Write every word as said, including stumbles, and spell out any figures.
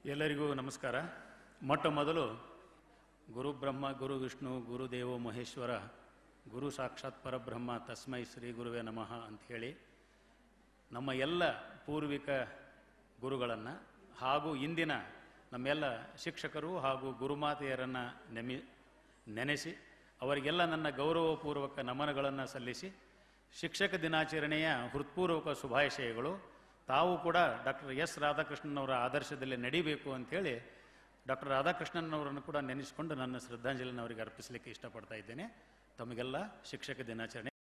ಎಲ್ಲರಿಗೂ ನಮಸ್ಕಾರ. ಮೊಟ್ಟ ಮೊದಲು ಗುರು ಬ್ರಹ್ಮ ಗುರು ವಿಷ್ಣು ಗುರುದೇವೋ ಮಹೇಶ್ವರ ಗುರು ಸಾಕ್ಷಾತ್ ಪರಬ್ರಹ್ಮ ತಸ್ಮೈ ಶ್ರೀ ಗುರುವೇ ನಮಃ ಅಂಥೇಳಿ ನಮ್ಮ ಎಲ್ಲ ಪೂರ್ವಿಕ ಗುರುಗಳನ್ನು ಹಾಗೂ ಇಂದಿನ ನಮ್ಮೆಲ್ಲ ಶಿಕ್ಷಕರು ಹಾಗೂ ಗುರುಮಾತೆಯರನ್ನು ನೆಮಿ ನೆನೆಸಿ ಅವರಿಗೆಲ್ಲ ನನ್ನ ಗೌರವಪೂರ್ವಕ ನಮನಗಳನ್ನು ಸಲ್ಲಿಸಿ ಶಿಕ್ಷಕ ದಿನಾಚರಣೆಯ ಹೃತ್ಪೂರ್ವಕ ಶುಭಾಶಯಗಳು. ತಾವು ಕೂಡ ಡಾಕ್ಟರ್ ಎಸ್ ರಾಧಾಕೃಷ್ಣನವರ ಆದರ್ಶದಲ್ಲಿ ನಡಿಬೇಕು ಅಂಥೇಳಿ ಡಾಕ್ಟರ್ ರಾಧಾಕೃಷ್ಣನವರನ್ನು ಕೂಡ ನೆನೆಸಿಕೊಂಡು ನನ್ನ ಶ್ರದ್ಧಾಂಜಲಿಯನ್ನು ಅವರಿಗೆ ಅರ್ಪಿಸಲಿಕ್ಕೆ ಇಷ್ಟಪಡ್ತಾ ಇದ್ದೇನೆ. ತಮಗೆಲ್ಲ ಶಿಕ್ಷಕ ದಿನಾಚರಣೆ